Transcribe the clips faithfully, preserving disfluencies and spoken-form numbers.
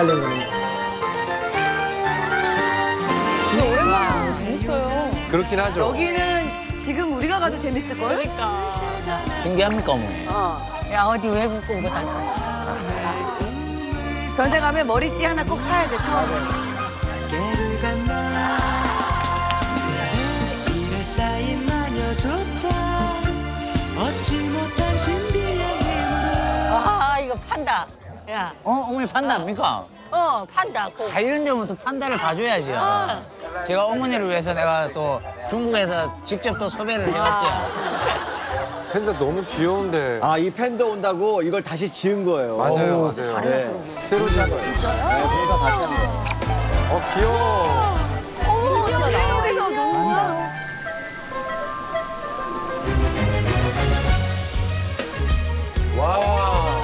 근데 오랜만에 재밌어요. 그렇긴 하죠. 여기는 지금 우리가 가도 재밌을걸? 그러니까. 신기합니까, 어머니? 어. 야, 어디 외국 공부 다녀. 전세 가면 머리띠 하나 꼭 사야 돼, 처음에. 쌓인 마녀조차 얻지 못한 신비한 힘으로 아, 이거 판다. 야, 어, 어머니 판다 압니까? 어, 판다. 꼭. 아, 이런 데면 또 판다를 봐줘야죠. 제가 어머니를 위해서 내가 또 중국에서 직접 또 섭외를 해왔죠. 팬더 너무 귀여운데. 아, 이 팬더 온다고 이걸 다시 지은 거예요. 맞아요, 오, 맞아요. 네. 새로 지은 거예요. 네, 공사 다시 한 거예요. 어, 귀여워. 어머, 태국에서 너무 좋아. 와.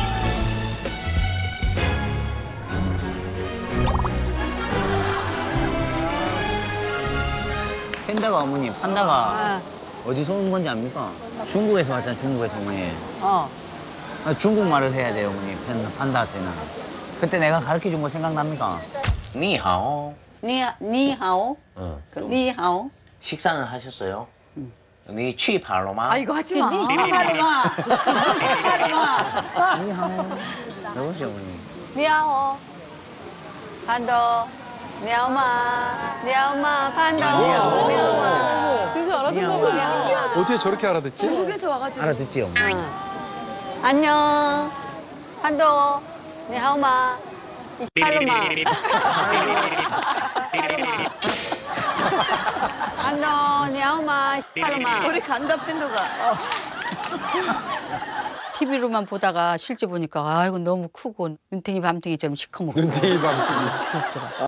팬다가 어머니, 판다가 아, 어디서 온 건지 압니까? 중국에서 왔잖아, 중국에서 어머니. 어. 아, 중국말을 해야 돼요, 어머니. 팬, 판다한테는. 그때 내가 가르쳐 준 거 생각납니까? 니하오. 니, 니하오? 어. 그, 니하오? 식사는 하셨어요? 니 취파로마? 아, 이거 하지 마. 니 시카르마. 니 시카르마. 니하오. 여보세요, 어머니. 니하오. 판도. 니하오마. 니하오마. 판도. 니하오. 니하오마. 진짜 알아듣나 봐요. 어떻게 저렇게 알아듣지? 중국에서 와가지고. 알아듣지, 어머니? 응. 안녕. 판도. 니하오마. 이 시카르마. 판도. 니하오마. 시카르마. 저리 간다, 팬더가. 티비로만 보다가 실제 보니까 아이고 너무 크고 눈탱이 밤탱이처럼 시커멓고 눈팅이 밤팅이. 귀엽더라.